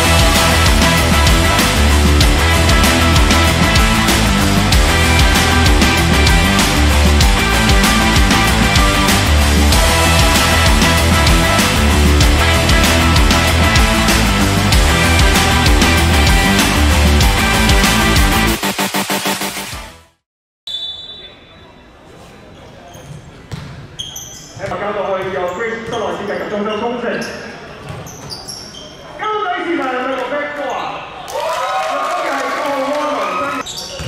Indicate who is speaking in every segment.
Speaker 1: 交到去由 Chris 室內設計及裝修工程。交底線係咪6 back 波啊？今日係9號安倫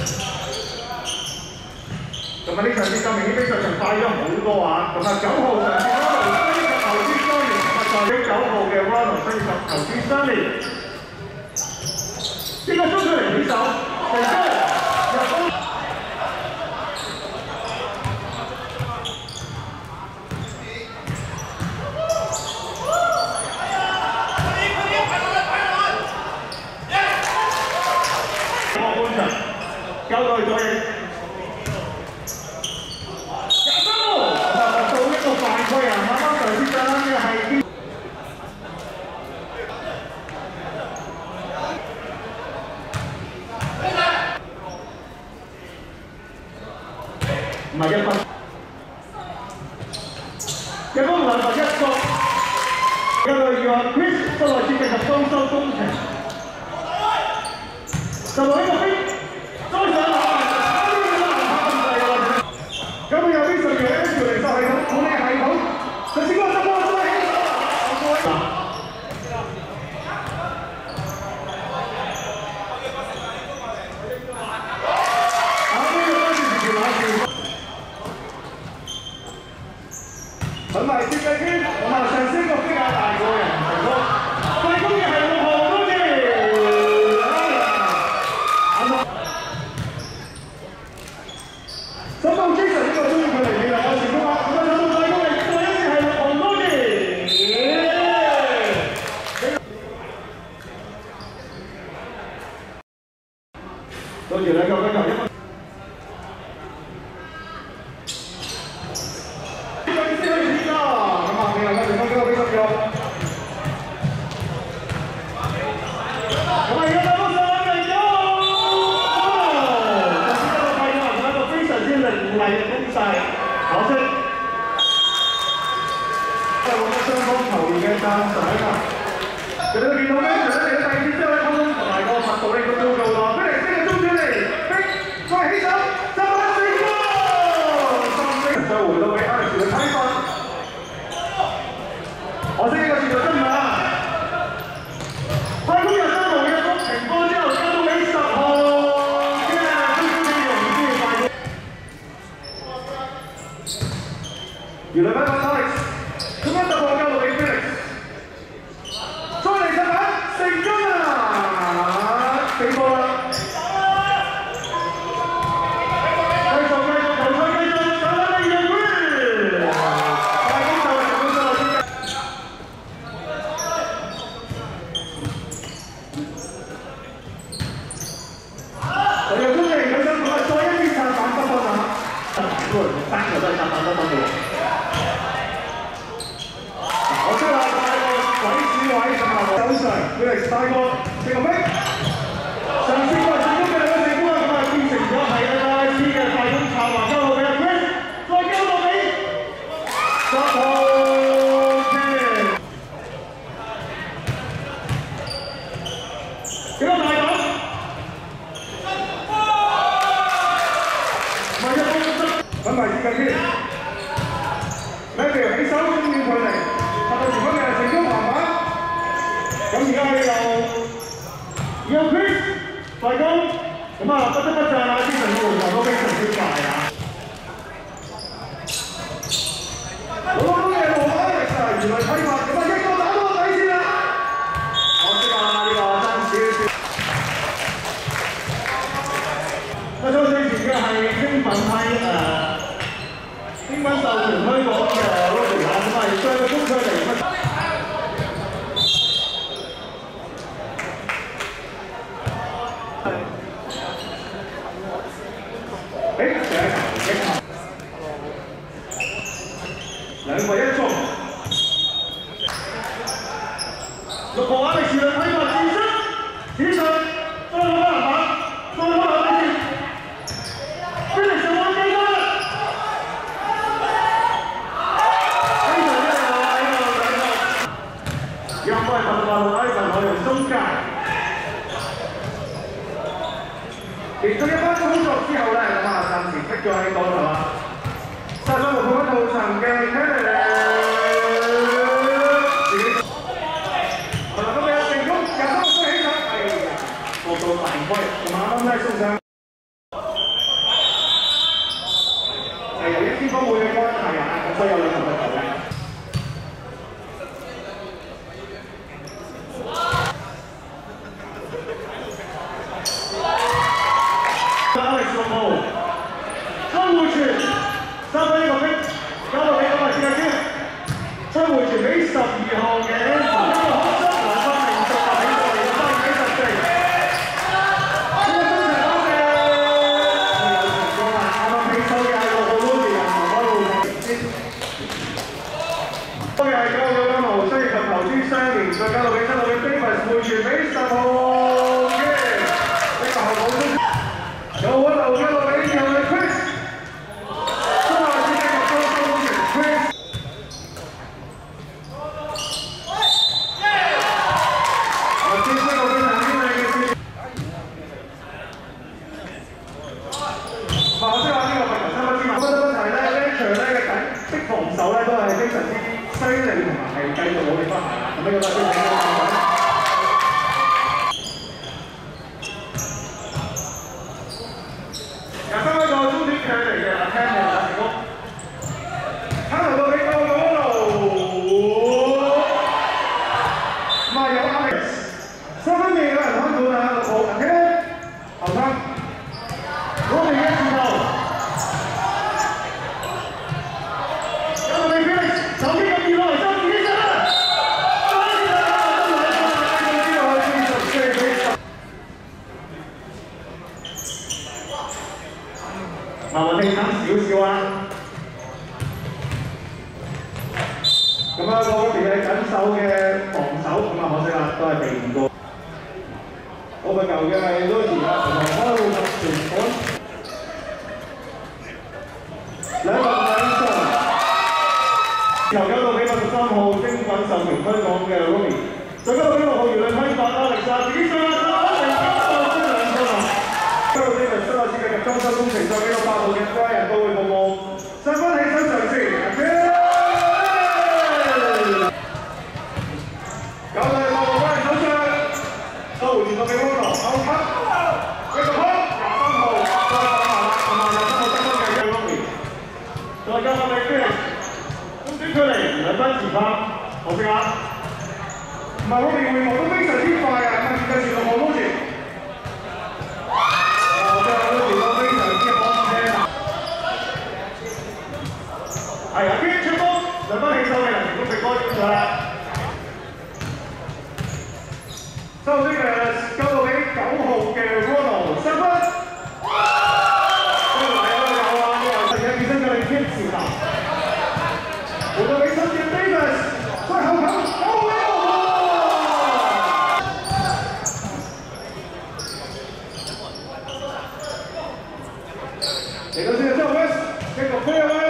Speaker 1: 咁啊！呢場節奏明顯比上場快咗好多啊！咁啊，9號上線安倫西及投資Johnny，同埋代表9號嘅 Ronald 西及投資Sunny，呢個衝出嚟起手，成功入波。 交到去左翼，做一個犯規啊！啱啱上次爭嘅係唔係1分，入波2分1個，交到去 Chris 室內設計及裝修工程，就來一個飛。 再上來，咁有啲順嘅 S 嚟就係咁管理系統，就先嗰個波再起手。咁咪設計圈，咁啊上升個飛亞大個人成功，快攻嘅係6號多謝。 手到 Jason 呢個中意佢嚟嘅啦，我成功啦！咁啊，手到快攻嚟，再一次係6號多謝。多謝兩個分球1分。先開始啦！咁啊，你又跟住分幾個俾10個。咁啊，而家打波上嚟咗。 凌厲嘅攻勢，可惜即係獲得雙方球員嘅讚賞啊！你都見到咩？除咗你嘅第二節之後，溝通同埋個密度力都高咗啦。飛嚟中轉嚟，飛再起手，就係成功！再回到俾 Alex 嘅睇法，可惜呢個節奏真係快攻入3號嘅攻停波之後，加到俾10號。 原來翻返 Alex， 咁樣突破交到俾 Felix， 再嚟實板成功啦！死波啦！繼續球賽繼續，打翻第2 圈，快攻就係成功咗啦！第2攻嚟，佢想講再一啲拆板得分啊！3個都係拆板得分嘅喎。 我出啦，帶個鬼子位同埋手上 ，Felix 帶個4個飛，上次過嚟成功嘅2個成功啦，咁啊變成咗係IC嘅快攻策劃交到俾阿 Chris， 再交到俾10號 Ken， 幾多大膽？唔係1分1分，揾埋設計圈 ，Matthew 起手中遠距離。 到前鋒嘅成功籃板，咁而家有 Chris 快攻，咁啊不得不讚啊！啲神球都非常之快啊！好多嘢冇可能就係原來睇法，咁啊1個打到個底線啦！可惜啊，呢個爭少少。不過最前嘅係興奮批興奮授權推廣嘅 Robbie 啊，咁啊將個攻出嚟。 2個1中，6號Alex嘅睇法自身。 連續一番操作之後咧，咁啊暫時逼咗喺嗰度啦。殺咗無判套層嘅 Kenny， 自己好啦，咁你成功入翻追起手，哎呀，過到犯規，同埋啱啱都係送上。係由於天方會嘅關係啊，咁所以有兩個球咧。Alex 落後，張會傳三分一個逼，交到俾咁啊薛繼謙，張會傳俾12號嘅 Anthony， 呢個好失兩分命中啊，俾過嚟嘅3比14。呢個中場多謝，有成功啦！啱啱起手嘅係6號 Lucy 人頭嗰度先，都係9號1號，雖然及投資相連，再交到俾7號嘅 Davis 會傳俾10號嘅呢個後補中。有我留嘅落嚟，又係 Chris， 中華之星嘅高中員 Chris。我接出個非常之靚嘅線。我即係話呢個罰球3分之外，不得不提咧，呢一場咧嘅緊迫防守咧都係非常之犀利同埋係繼續努力不懈啦。咁呢個都係非常之好。廿三個中短距離嘅阿 Kenny 成功，卡頭到俾高嗰度，咁啊有 Alex， 3分未有人看到啦，6號 Ken 後生，我哋嘅時候，有個俾 Felix 手機咁跌落嚟，收自己上啦，慢慢聽啱少少啊！咁啊，嗰邊係緊守嘅防守，咁啊可惜啦，都係避唔過。我個球嘅係 Lucy 啊，同埋開路特傳盤，兩個2分，球交到俾83號精品授權香港嘅 Romy， 再交到俾6號姚亮輝發啦，力殺自己上啦！交到呢輪新亞設計及裝修工程，再俾到8號嘅 Brian 都會服務，10分起手嘗試，搞到6號 Brian 手上，收回傳到俾 Rono， 後級，繼續開，23號再打下啦，同埋23號得分嘅 Romy， 再交翻俾 Felix， 中短距離2分前拋，可惜啊！唔係Romy回防都非常之快啊，跟住6號 Lucy。係啊，邊出波2分起手嘅人成功被開咗啦。收呢個交到俾9號嘅 Ronald 3分。呢個係有啊，呢個係健身教練堅持啦。回到俾7嘅 Davis， 再後球，好威嚟到先，之後 West 繼續推入啦。